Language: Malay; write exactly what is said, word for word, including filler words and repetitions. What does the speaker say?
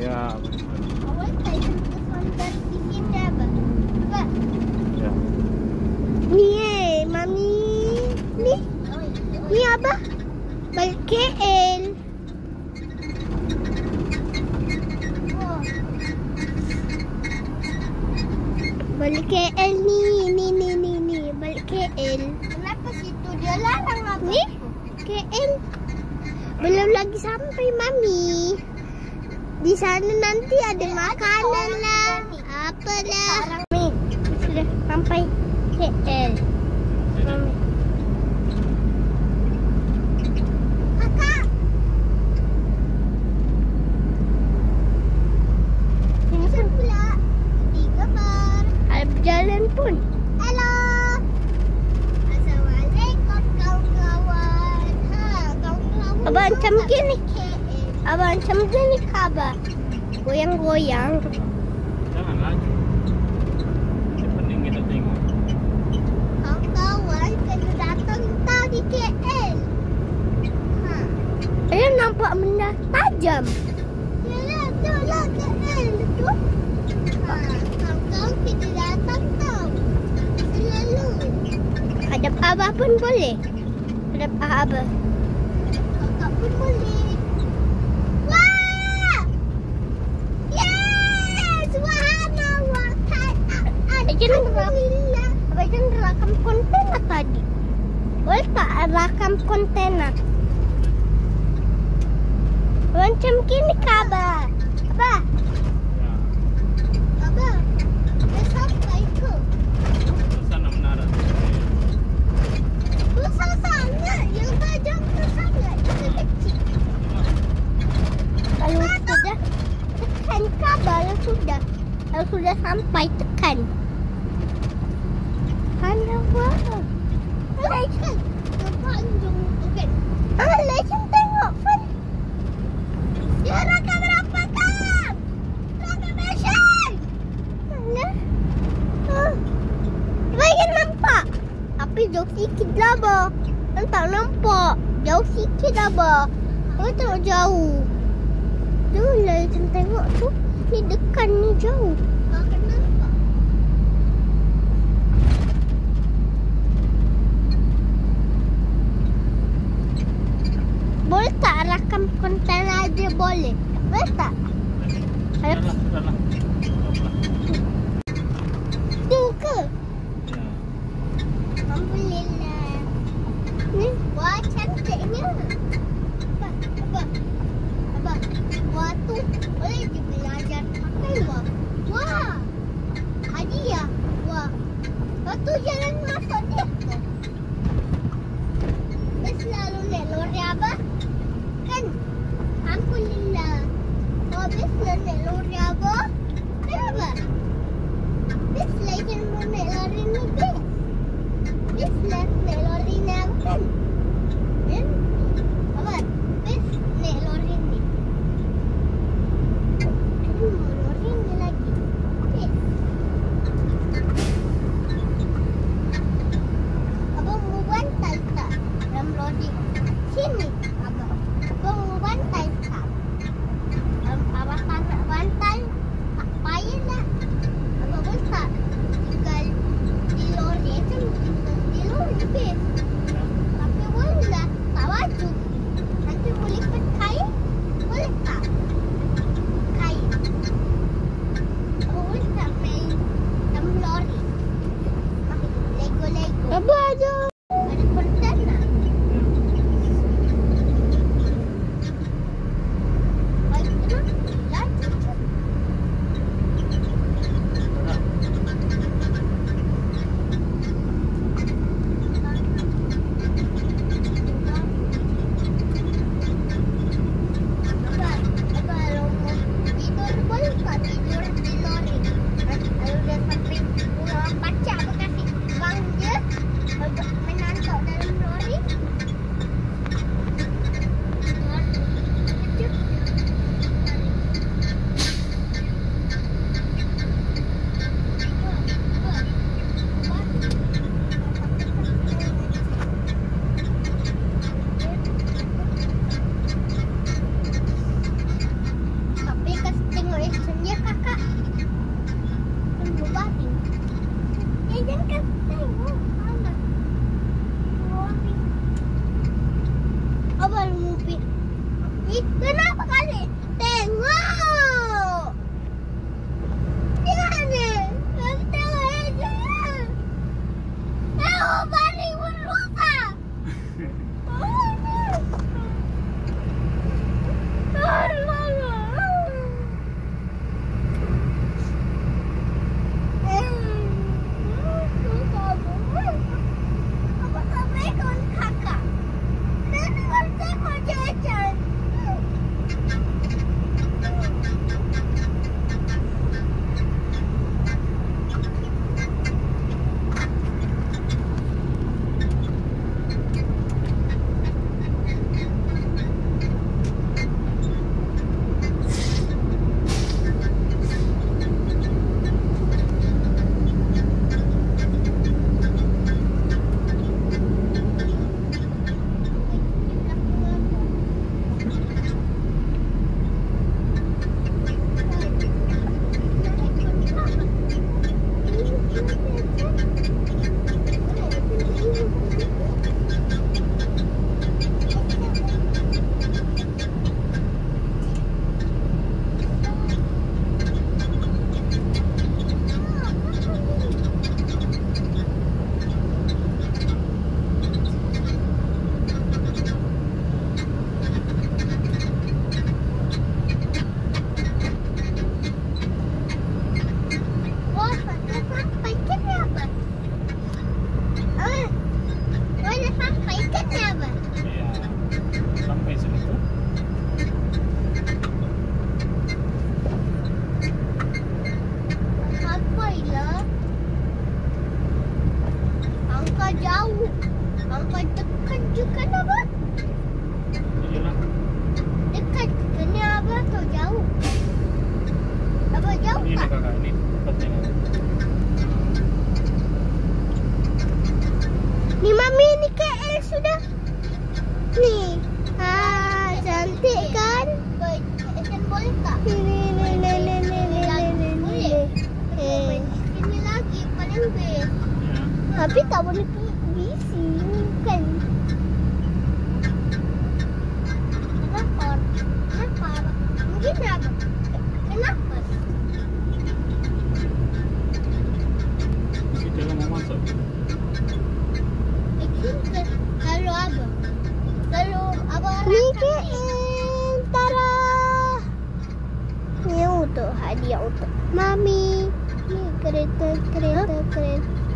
Ya, betul. Awak tak sentuh dari sini apa? Apa? Ya. Ni eh, Mami. Ni. Ni apa? Balik K L. Oh. Balik K L ni, ni, ni, ni, ni. Balik K L. Kenapa situ dia larang apa? Ni? K L. Belum lagi sampai, Mami. Di sana nanti ada eh, makanan ada lah. Apalah. Mami, sudah sampai K L. Mami. Kakak. Ini pun pula. Di gambar. Ada berjalan pun. Halo. Assalamualaikum kawan-kawan. Ha, kawan-kawan. Abang macam gini. Abang macam gini khabar. Goyang-goyang. Jangan laju. Yang penting kita tengok. Kawan-kawan kena datang tahu di K L. Ha. Saya nampak benda tajam. Yalah, tu lah K L tu. Ha, kawan-kawan kena datang tahu. Selalu. Hadap abah pun boleh. Hadap abah. Kakak pun boleh. Abang jangan rakam kontainer tadi. Boleh tak rakam kontainer? Macam gini khabar. Abah. Ya. Abah. Dah sampai ke? Sana menara. Besar sangat. Yang tajam tu sangat. Dia kecil. Kalau sudah tekan khabar sudah. Kalau sudah sampai tekan. Panjang banget. Legend. Panjang tu kan. Ah, Legend tengok Fan. Dia rakam berapa kam? Rakam Legend. Mana? Oh. Bagian nampak. Tapi jauh sikit lah bah. Tak nampak. Jauh sikit lah bah. Aku tengok jauh. Tu Legend tengok tu. Ni dekat ni jauh. Boleh tak rakam kontainer aja boleh? Boleh tak? Sudahlah, sudahlah. Tu ke? Ya. Alhamdulillah. Ni, wah cantiknya. Abang, abang. Abang, wah tu boleh dia belajar pakai wah. Wah. Kenapa kali? Tengok. Tengok ni. Tengok aja. Tengok balik pun rosak. Jauh. Angkat dekat juga apa? Iyalah. Dekat kena apa atau jauh? Apa jauh Ini tak? kakak, ini tempatnya. Ni mami ni K L sudah. Ni. Ha, cantik kan? Boleh tak? Ni ni ni ni ni ni ni ni. Eh. Ini lagi paling best. Ya. Tapi tak boleh bisi kan? Kenapa? Kenapa? Mungkin apa? Kenapa? Kita lah mau masuk. Mungkin kalau apa? Kalau apa? Ni ke Tara. Ni untuk hadiah untuk mami. Ni kereta kereta kereta.